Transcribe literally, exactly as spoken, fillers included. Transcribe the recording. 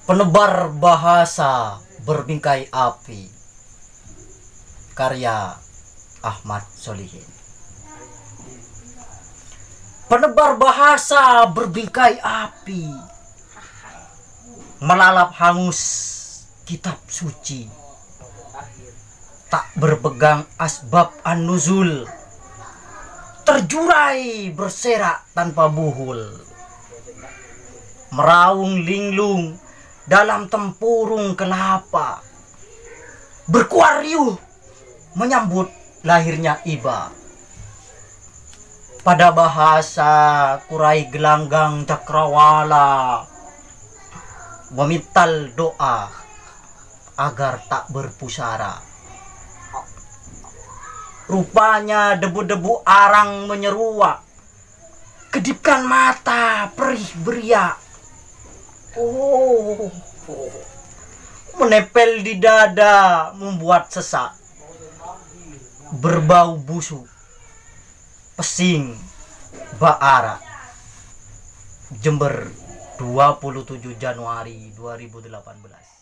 Penebar bahasa berbingkai api, karya Ahmad Solihin. Penebar bahasa berbingkai api, melalap hangus kitab suci, tak berpegang asbab an-nuzul, terjurai berserak tanpa buhul, meraung linglung dalam tempurung kelapa, berkuar riuh menyambut lahirnya iba. Pada bahasa kurai gelanggang cakrawala, memintal doa agar tak berpusara. Rupanya debu-debu arang menyeruak, kedipkan mata perih beria. Oh, menempel di dada membuat sesak, berbau busuk, pesing, baara. Jember, dua puluh tujuh Januari dua ribu delapan belas.